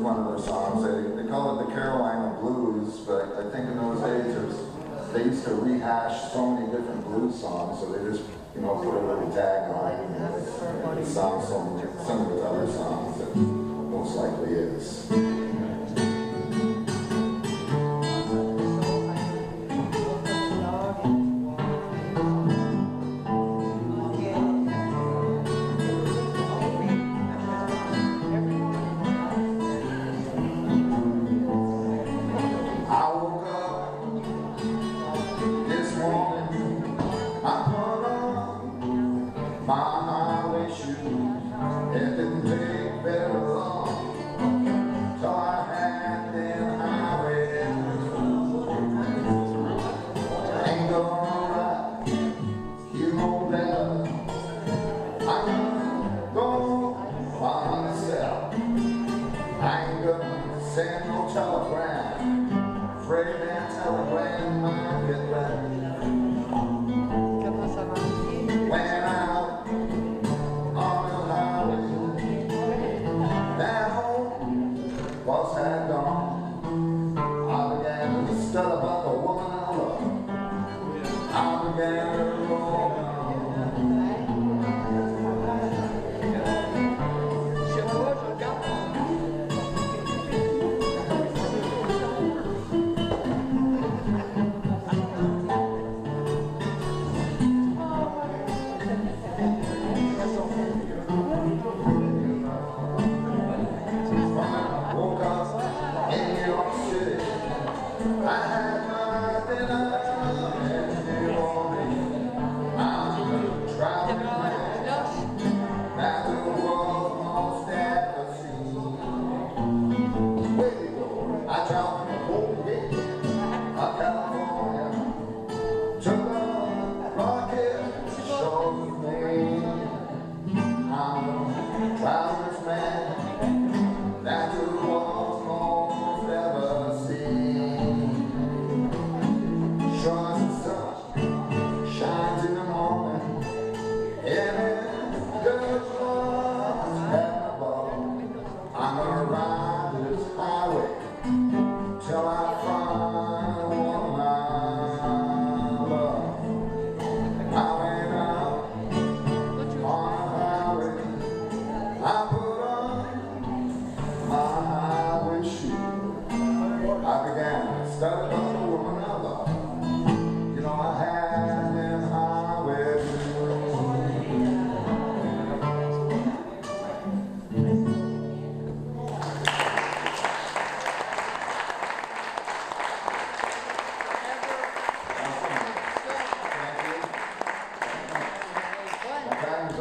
one of their songs. They call it the Carolina Blues, but I think in those days they used to rehash so many different blues songs, so they just, you know, put a little tag on it, and it sounds similar with other songs. It most likely is.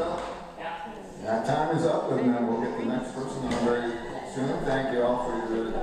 That time is up, and then we'll get the next person on very soon. Thank you all for your